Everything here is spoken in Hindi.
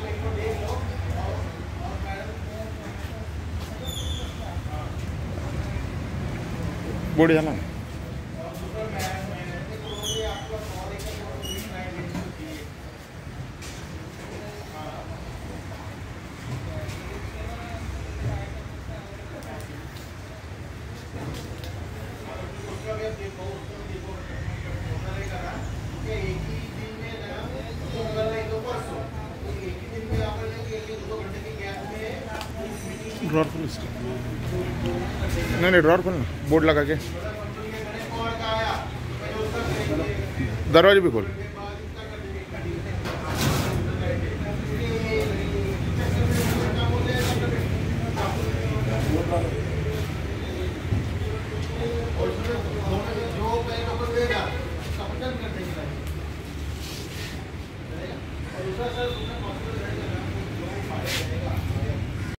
बोर्ड जाना ड्रॉर खोल नहीं ड्रॉर खोल ना बोर्ड लगा के दरवाजे भी खोल